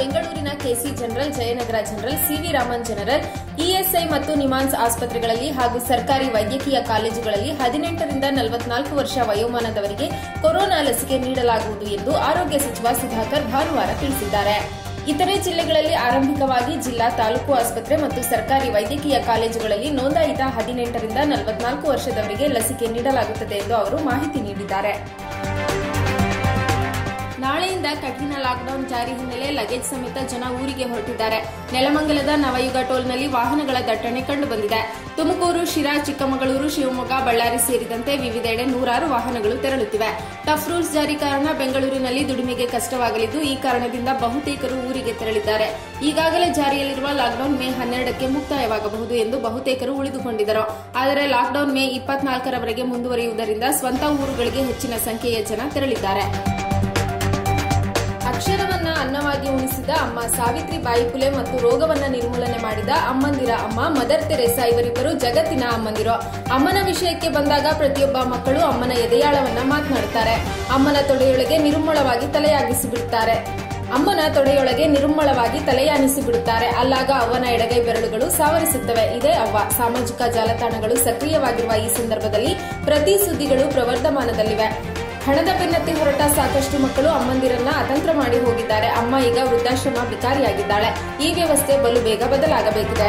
ಬೆಂಗಳೂರಿನ KC general, Jayanagar general, CV Raman general, ESI ಮತ್ತು ನಿಮಾನ್ಸ್ ಆಸ್ಪತ್ರೆಗಳಲ್ಲಿ ಹಾಗೂ ಸರ್ಕಾರಿ ವೈದ್ಯಕೀಯ ಕಾಲೇಜುಗಳಲ್ಲಿ 18 ರಿಂದ 44 ವರ್ಷ ವಯೋಮಾನದವರಿಗೆ ಕೊರೋನಾ ಲಸಿಕೆ ನೀಡಲಾಗುವುದು ಎಂದು ಆರೋಗ್ಯ ಸಚಿವ ಸುಧಾಕರ್ ಭಾನುವಾರ ತಿಳಿಸಿದ್ದಾರೆ. ಇತರೆ ಜಿಲ್ಲೆಗಳಲ್ಲಿ ಆರಂಭಿಕವಾಗಿ ಜಿಲ್ಲಾ, ತಾಲೂಕು ಆಸ್ಪತ್ರೆ ಮತ್ತು ಸರ್ಕಾರಿ ವೈದ್ಯಕೀಯ ಕಾಲೇಜುಗಳಲ್ಲಿ ನೋಂದಾಯಿತ 18 ರಿಂದ 44 ವರ್ಷದವರಿಗೆ ಲಸಿಕೆ ನೀಡಲಾಗುತ್ತದೆ ಎಂದು ಅವರು ಮಾಹಿತಿ ನೀಡಿದ್ದಾರೆ. ನಾಳೆಯಿಂದ ಕಠಿಣ ಲಾಕ್ಡೌನ್ ಜಾರಿ ಹಿನ್ನೆಲೆ ಲಗೇಜ್ ಸಮೇತ ಜನ ಊರಿಗೆ ಹೊರಟಿದ್ದಾರೆ. ನೆಲಮಂಗಲದ ನವಯುಗ ಟೋಲ್ನಲ್ಲಿ ವಾಹನಗಳ ದಟ್ಟಣೆ ಕಂಡುಬಂದಿದೆ. ತುಮಕೂರು, ಶಿರಾ, ಚಿಕ್ಕಮಗಳೂರು, ಶಿವಮೊಗ್ಗ, ಬಳ್ಳಾರಿ ಸೇರಿದಂತೆ ವಿವಿಧೆಡೆ ನೂರಾರು ವಾಹನಗಳು ತೆರಳುತ್ತಿವೆ. ಟಫ್ ರೂಲ್ಸ್ ಜಾರಿ ಕಾರಣ ಬೆಂಗಳೂರಿನಲ್ಲಿ ದುಡಿಮೆಗೆ ಕಷ್ಟವಾಗಲಿದ್ದು, ಈ ಕಾರಣದಿಂದ ಬಹುತೇಕರು ಊರಿಗೆ ತೆರಳಿದ್ದಾರೆ. ಈಗಾಗಲೇ ಜಾರಿಯಲ್ಲಿರುವ ಲಾಕ್ಡೌನ್ ಮೇ 12ಕ್ಕೆ ಮುಕ್ತಾಯವಾಗಬಹುದು ಎಂದು ಬಹುತೇಕರು ಉಳಿದುಕೊಂಡಿದ್ದರು. ಆದರೆ ಲಾಕ್ಡೌನ್ ಮೇ 24ರವರೆಗೆ ಮುಂದುವರಿಯುವುದರಿಂದ ಸ್ವಂತ ಊರುಗಳಿಗೆ ಹೆಚ್ಚಿನ ಸಂಖ್ಯೆಯ ಜನ ತೆರಳಿದ್ದಾರೆ. ಅಕ್ಷರವನ್ನ ಅನ್ನವಾಗಿ ಉಣಿಸಿದ ಅಮ್ಮ ಸಾವಿತ್ರಿಬಾಯಿ ಫುಲೆ ಮತ್ತು ರೋಗವನ್ನ ನಿರ್ಮೂಲನೆ ಮಾಡಿದ ಅಮ್ಮಂದಿರ ಅಮ್ಮ ಮದರ್ ತೆರೇಸಾ ಇವರಿಬ್ಬರು ಜಗತ್ತಿನ ಅಮ್ಮಂದಿರು. ಅಮ್ಮನ ವಿಷಯಕ್ಕೆ ಬಂದಾಗ ಪ್ರತಿಯೊಬ್ಬ ಮಕ್ಕಳು ಅಮ್ಮನ ಎದೆಯಾಳವನ್ನ ಮಾತನಾಡುತ್ತಾರೆ. ಅಮ್ಮನ ತೊಡೆಯೊಳಗೆ ನಿರುಮ್ಮಳವಾಗಿ ತಲೆಯಾನಿಸಿ ಬಿಡುತ್ತಾರೆ. ಅಲ್ಲಾಗ ಅವ್ವನ ಎಡಗೈ ಬೆರಳುಗಳು ಸಾವರಿಸುತ್ತವೆ. ಇದೇ ಅವ್ವ. ಸಾಮಾಜಿಕ ಜಾಲತಾಣಗಳು ಸಕ್ರಿಯವಾಗಿರುವ ಈ ಸಂದರ್ಭದಲ್ಲಿ ಪ್ರತಿ ಸುದ್ದಿಗಳು ಪ್ರವರ್ಧಮಾನದಲ್ಲಿವೆ. ಹಣದ ಬೆನ್ನತ್ತಿ ಹೊರಟ ಸಾಕಷ್ಟು ಮಕ್ಕಳು ಅಮ್ಮಂದಿರನ್ನ ಅತಂತ್ರ ಮಾಡಿ ಹೋಗಿದ್ದಾರೆ. ಅಮ್ಮ ಈಗ ವೃದ್ಧಾಶ್ರಮ ಬಿಕಾರಿಯಾಗಿದ್ದಾಳೆ. ಈ ವ್ಯವಸ್ಥೆ ಬಲು ಬೇಗ ಬದಲಾಗಬೇಕಿದೆ.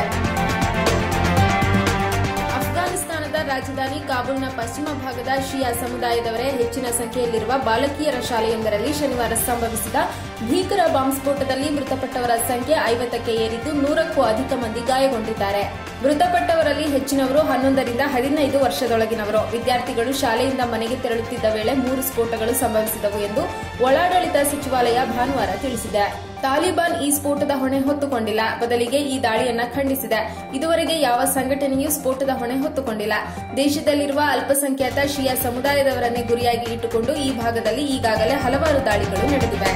ಅಫ್ಘಾನಿಸ್ತಾನದ ರಾಜಧಾನಿ ಕಾಬೂಲ್ನ ಪಶ್ಚಿಮ ಭಾಗದ ಶಿಯಾ ಸಮುದಾಯದವರೇ ಹೆಚ್ಚಿನ ಸಂಖ್ಯೆಯಲ್ಲಿರುವ ಬಾಲಕಿಯರ ಶಾಲೆಯೊಂದರಲ್ಲಿ ಶನಿವಾರ ಸಂಭವಿಸಿದ ಭೀಕರ ಬಾಂಬ್ ಸ್ಫೋಟದಲ್ಲಿ ಮೃತಪಟ್ಟವರ ಸಂಖ್ಯೆ 50ಕ್ಕೆ ಏರಿದ್ದು 100ಕ್ಕೂ ಅಧಿಕ ಮಂದಿ ಗಾಯಗೊಂಡಿದ್ದಾರೆ. ಮೃತಪಟ್ಟವರಲ್ಲಿ ಹೆಚ್ಚಿನವರು 11 ರಿಂದ 15 ವರ್ಷದೊಳಗಿನವರು. ವಿದ್ಯಾರ್ಥಿಗಳು ಶಾಲೆಯಿಂದ ಮನೆಗೆ ತೆರಳುತ್ತಿದ್ದ ವೇಳೆ 3 ಸ್ಫೋಟಗಳು ಸಂಭವಿಸಿದವು ಎಂದು ಒಳಾಡಳಿತ ಸಚಿವಾಲಯ ಭಾನುವಾರ ತಿಳಿಸಿದೆ. ತಾಲಿಬಾನ್ ಈ ಸ್ಫೋಟದ ಹೊಣೆ ಹೊತ್ತುಕೊಂಡಿಲ್ಲ. ಬದಲಿಗೆ ಈ ದಾಳಿಯನ್ನ ಖಂಡಿಸಿದೆ. ಇದುವರೆಗೆ ಯಾವ ಸಂಘಟನೆಯೂ ಸ್ಫೋಟದ ಹೊಣೆ ಹೊತ್ತುಕೊಂಡಿಲ್ಲ. ದೇಶದಲ್ಲಿರುವ ಅಲ್ಪಸಂಖ್ಯಾತ ಶಿಯಾ ಸಮುದಾಯದವರನ್ನೇ ಗುರಿಯಾಗಿ ಇಟ್ಟುಕೊಂಡು ಈ ಭಾಗದಲ್ಲಿ ಈಗಾಗಲೇ ಹಲವಾರು ದಾಳಿಗಳು ನಡೆದಿವೆ.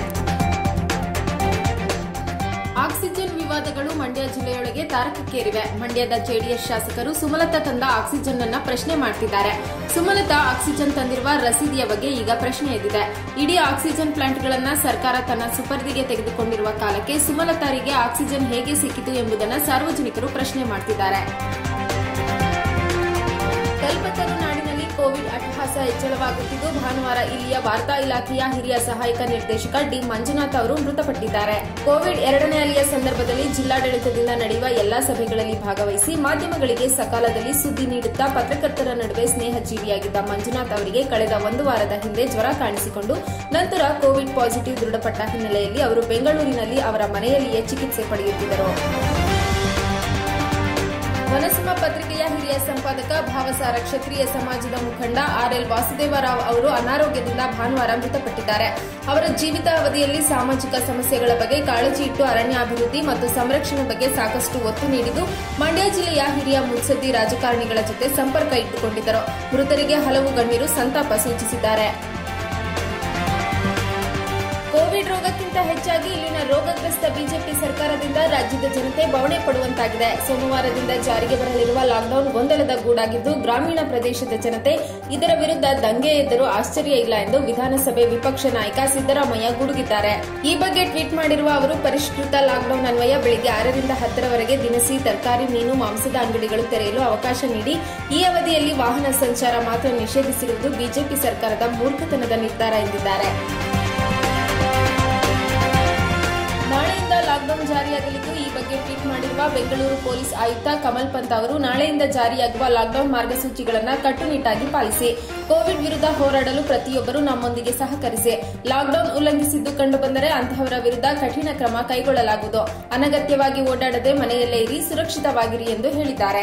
ಆಕ್ಸಿಜನ್ ವಿವಾದಗಳು ಮಂಡ್ಯ ಜಿಲ್ಲೆಯೊಳಗೆ ತಾರಕಕ್ಕೇರಿವೆ. ಮಂಡ್ಯದ ಜೆಡಿಎಸ್ ಶಾಸಕರು ಸುಮಲತಾ ತಂದ ಆಕ್ಸಿಜನ್ ಅನ್ನ ಪ್ರಶ್ನೆ ಮಾಡ್ತಿದ್ದಾರೆ. ಸುಮಲತಾ ಆಕ್ಸಿಜನ್ ತಂದಿರುವ ರಸೀದಿಯ ಬಗ್ಗೆ ಈಗ ಪ್ರಶ್ನೆ ಎದ್ದಿದೆ. ಇಡೀ ಆಕ್ಸಿಜನ್ ಪ್ಲಾಂಟ್ಗಳನ್ನ ಸರ್ಕಾರ ತನ್ನ ಸುಪರ್ದಿಗೆ ತೆಗೆದುಕೊಂಡಿರುವ ಕಾಲಕ್ಕೆ ಸುಮಲತಾರಿಗೆ ಆಕ್ಸಿಜನ್ ಹೇಗೆ ಸಿಕ್ಕಿತು ಎಂಬುದನ್ನು ಸಾರ್ವಜನಿಕರು ಪ್ರಶ್ನೆ ಮಾಡ್ತಿದ್ದಾರೆ. ಕಲ್ಪತರು ನಾಡಿನಲ್ಲಿ ಕೋವಿಡ್ ಅಟ್ಟಹಾಸ ಹೆಚ್ಚಳವಾಗುತ್ತಿದ್ದು, ಭಾನುವಾರ ಇಲ್ಲಿಯ ವಾರ್ತಾ ಇಲಾಖೆಯ ಹಿರಿಯ ಸಹಾಯಕ ನಿರ್ದೇಶಕ ಡಿ ಮಂಜುನಾಥ್ ಅವರು ಮೃತಪಟ್ಟಿದ್ದಾರೆ. ಕೋವಿಡ್ 2ನೇ ಅಲೆಯ ಸಂದರ್ಭದಲ್ಲಿ ಜಿಲ್ಲಾಡಳಿತದಿಂದ ನಡೆಯುವ ಎಲ್ಲಾ ಸಭೆಗಳಲ್ಲಿ ಭಾಗವಹಿಸಿ ಮಾಧ್ಯಮಗಳಿಗೆ ಸಕಾಲದಲ್ಲಿ ಸುದ್ದಿ ನೀಡುತ್ತಾ ಪತ್ರಕರ್ತರ ನಡುವೆ ಸ್ನೇಹ ಜೀವಿಯಾಗಿದ್ದ ಮಂಜುನಾಥ್ ಅವರಿಗೆ ಕಳೆದ 1 ವಾರದ ಹಿಂದೆ ಜ್ವರ ಕಾಣಿಸಿಕೊಂಡು ನಂತರ ಕೋವಿಡ್ ಪಾಸಿಟಿವ್ ದೃಢಪಟ್ಟ ಹಿನ್ನೆಲೆಯಲ್ಲಿ ಅವರು ಬೆಂಗಳೂರಿನಲ್ಲಿ ಅವರ ಮನೆಯಲ್ಲಿಯೇ ಚಿಕಿತ್ಸೆ ಪಡೆಯುತ್ತಿದ್ದರು. ವನಸಿಂಹ ಪತ್ರಿಕೆಯ ಹಿರಿಯ ಸಂಪಾದಕ, ಭಾವಸಾರ ಕ್ಷತ್ರಿಯ ಸಮಾಜದ ಮುಖಂಡ ಆರ್ಎಲ್ ವಾಸುದೇವರಾವ್ ಅವರು ಅನಾರೋಗ್ಯದಿಂದ ಭಾನುವಾರ ಮೃತಪಟ್ಟಿದ್ದಾರೆ. ಅವರ ಜೀವಿತ ಅವಧಿಯಲ್ಲಿ ಸಾಮಾಜಿಕ ಸಮಸ್ಯೆಗಳ ಬಗ್ಗೆ ಕಾಳಜಿ ಇಟ್ಟು ಅರಣ್ಯಾಭಿವೃದ್ಧಿ ಮತ್ತು ಸಂರಕ್ಷಣೆ ಬಗ್ಗೆ ಸಾಕಷ್ಟು ಒತ್ತು ನೀಡಿದ್ದು, ಮಂಡ್ಯ ಜಿಲ್ಲೆಯ ಹಿರಿಯ ಮುತ್ಸದ್ದಿ ರಾಜಕಾರಣಿಗಳ ಜೊತೆ ಸಂಪರ್ಕ ಇಟ್ಟುಕೊಂಡಿದ್ದರು. ಮೃತರಿಗೆ ಹಲವು ಗಣ್ಯರು ಸಂತಾಪ ಸೂಚಿಸಿದ್ದಾರೆ. ಕೋವಿಡ್ ರೋಗಕ್ಕಿಂತ ಹೆಚ್ಚಾಗಿ ಇಲ್ಲಿನ ರೋಗಗ್ರಸ್ತ ಬಿಜೆಪಿ ಸರ್ಕಾರದಿಂದ ರಾಜ್ಯದ ಜನತೆ ಬವಣೆ ಪಡುವಂತಾಗಿದೆ. ಸೋಮವಾರದಿಂದ ಜಾರಿಗೆ ಬರಲಿರುವ ಲಾಕ್ಡೌನ್ ಗೊಂದಲದ ಗೂಡಾಗಿದ್ದು, ಗ್ರಾಮೀಣ ಪ್ರದೇಶದ ಜನತೆ ಇದರ ವಿರುದ್ಧ ದಂಗೆ ಎದ್ದರೂ ಆಶ್ಚರ್ಯ ಇಲ್ಲ ಎಂದು ವಿಧಾನಸಭೆ ವಿಪಕ್ಷ ನಾಯಕ ಸಿದ್ದರಾಮಯ್ಯ ಗುಡುಗಿದ್ದಾರೆ. ಈ ಬಗ್ಗೆ ಟ್ವೀಟ್ ಮಾಡಿರುವ ಅವರು, ಪರಿಷ್ಕೃತ ಲಾಕ್ಡೌನ್ ಅನ್ವಯ ಬೆಳಗ್ಗೆ 6 ರಿಂದ 10ರವರೆಗೆ ದಿನಸಿ, ತರಕಾರಿ, ಮೀನು, ಮಾಂಸದ ಅಂಗಡಿಗಳು ತೆರೆಯಲು ಅವಕಾಶ ನೀಡಿ ಈ ಅವಧಿಯಲ್ಲಿ ವಾಹನ ಸಂಚಾರ ಮಾತ್ರ ನಿಷೇಧಿಸಿರುವುದು ಬಿಜೆಪಿ ಸರ್ಕಾರದ ಮೂರ್ಖತನದ ನಿರ್ಧಾರ ಎಂದಿದ್ದಾರೆ. ನಾಳೆಯಿಂದ ಲಾಕ್ಡೌನ್ ಜಾರಿಯಾಗಲಿದ್ದು, ಈ ಬಗ್ಗೆ ಟ್ವೀಟ್ ಮಾಡಿರುವ ಬೆಂಗಳೂರು ಪೊಲೀಸ್ ಆಯುಕ್ತ ಕಮಲ್ ಪಂತ್ ಅವರು, ನಾಳೆಯಿಂದ ಜಾರಿಯಾಗುವ ಲಾಕ್ಡೌನ್ ಮಾರ್ಗಸೂಚಿಗಳನ್ನು ಕಟ್ಟುನಿಟ್ಟಾಗಿ ಪಾಲಿಸಿ. ಕೋವಿಡ್ ವಿರುದ್ಧ ಹೋರಾಡಲು ಪ್ರತಿಯೊಬ್ಬರೂ ನಮ್ಮೊಂದಿಗೆ ಸಹಕರಿಸಿ. ಲಾಕ್ಡೌನ್ ಉಲ್ಲಂಘಿಸಿದ್ದು ಕಂಡುಬಂದರೆ ಅಂತಹವರ ವಿರುದ್ಧ ಕಠಿಣ ಕ್ರಮ ಕೈಗೊಳ್ಳಲಾಗುವುದು. ಅನಗತ್ಯವಾಗಿ ಓಡಾಡದೆ ಮನೆಯಲ್ಲೇ ಇರಿ, ಸುರಕ್ಷಿತವಾಗಿರಿ ಎಂದು ಹೇಳಿದ್ದಾರೆ.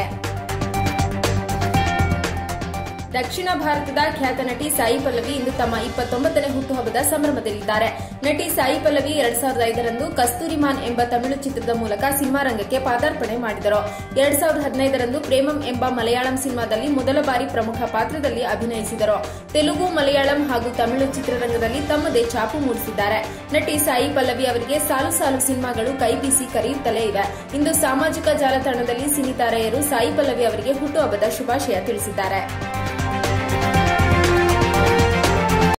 ದಕ್ಷಿಣ ಭಾರತದ ಖ್ಯಾತ ನಟಿ ಸಾಯಿ ಪಲ್ಲವಿ ಇಂದು ತಮ್ಮ 29ನೇ ಹುಟ್ಟುಹಬ್ಬದ ಸಂಭ್ರಮದಲ್ಲಿದ್ದಾರೆ. ನಟಿ ಸಾಯಿ ಪಲ್ಲವಿ 2005ರಂದು ಕಸ್ತೂರಿಮಾನ್ ಎಂಬ ತಮಿಳು ಚಿತ್ರದ ಮೂಲಕ ಸಿನಿಮಾ ರಂಗಕ್ಕೆ ಪಾದಾರ್ಪಣೆ ಮಾಡಿದರು. 2015ರಂದು ಪ್ರೇಮಂ ಎಂಬ ಮಲಯಾಳಂ ಸಿನಿಮಾದಲ್ಲಿ ಮೊದಲ ಬಾರಿ ಪ್ರಮುಖ ಪಾತ್ರದಲ್ಲಿ ಅಭಿನಯಿಸಿದರು. ತೆಲುಗು, ಮಲಯಾಳಂ ಹಾಗೂ ತಮಿಳು ಚಿತ್ರರಂಗದಲ್ಲಿ ತಮ್ಮದೇ ಛಾಪು ಮೂಡಿಸಿದ್ದಾರೆ. ನಟಿ ಸಾಯಿ ಪಲ್ಲವಿ ಅವರಿಗೆ ಸಾಲು ಸಾಲು ಸಿನಿಮಾಗಳು ಕೈಬೀಸಿ ಕರೆಯುತ್ತಲೇ ಇವೆ. ಇಂದು ಸಾಮಾಜಿಕ ಜಾಲತಾಣದಲ್ಲಿ ಸಿನಿತಾರೆಯರು ಸಾಯಿ ಪಲ್ಲವಿ ಅವರಿಗೆ ಹುಟ್ಟುಹಬ್ಬದ ಶುಭಾಶಯ ತಿಳಿಸಿದ್ದಾರೆ.